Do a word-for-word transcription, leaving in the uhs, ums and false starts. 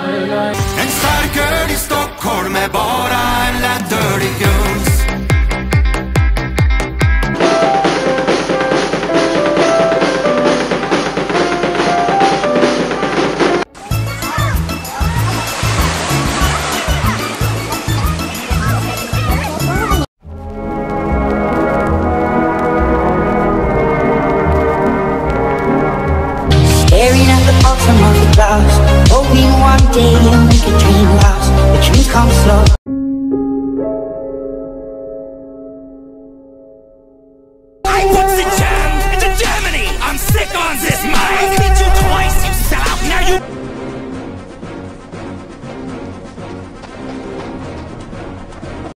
En stark öl i Stockholm är bara en lätt öl i gung.